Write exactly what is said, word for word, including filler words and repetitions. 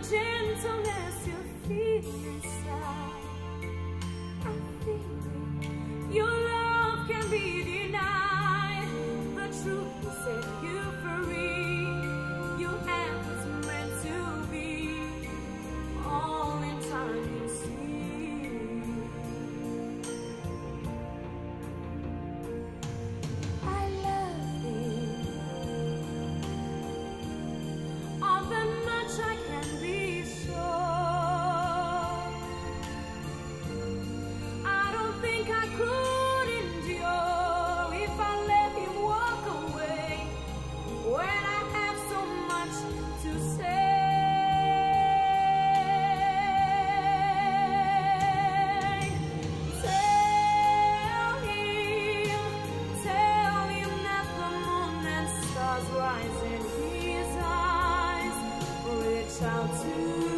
gentleness you feel inside. I think your love can be denied. The truth will set you free. You have what's meant to be. All in time you see. I love you. Of the much I can be sure. I don't think I could endure if I let him walk away when I have so much to say. Tell him, tell him that the moon and stars rise in his eyes. Reach out to